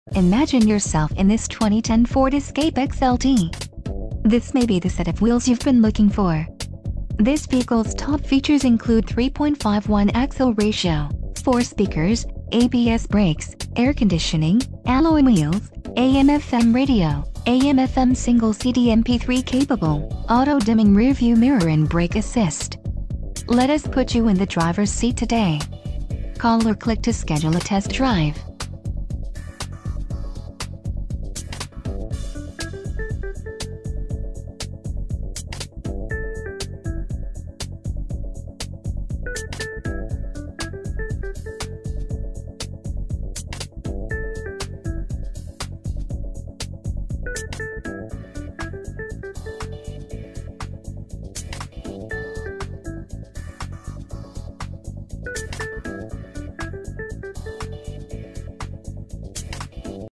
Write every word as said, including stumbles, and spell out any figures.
Imagine yourself in this twenty ten Ford Escape X L T. This may be the set of wheels you've been looking for. This vehicle's top features include three point five one axle ratio, four speakers, A B S brakes, air conditioning, alloy wheels, A M F M radio, A M F M single C D M P three capable, auto-dimming rearview mirror and brake assist. Let us put you in the driver's seat today. Call or click to schedule a test drive.